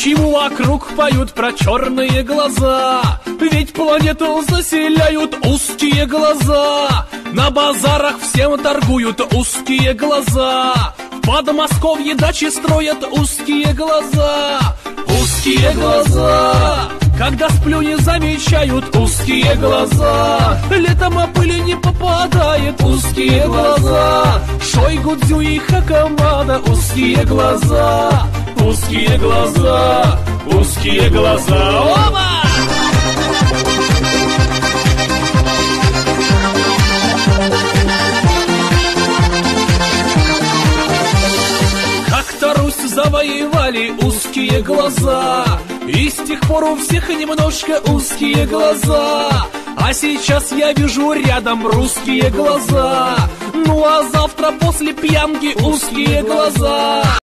Почему вокруг поют про черные глаза? Ведь планету заселяют узкие глаза. На базарах всем торгуют узкие глаза. В Подмосковье дачи строят узкие глаза. Узкие глаза. Когда сплю, не замечают узкие глаза. Летом пыли не попадает узкие глаза. Шойгу, Дзю и Хакамада узкие глаза. Узкие глаза, узкие глаза. Оба! Как-то Русь завоевали узкие глаза, и с тех пор у всех немножко узкие глаза. А сейчас я вижу рядом русские глаза. Ну а завтра после пьянки узкие глаза.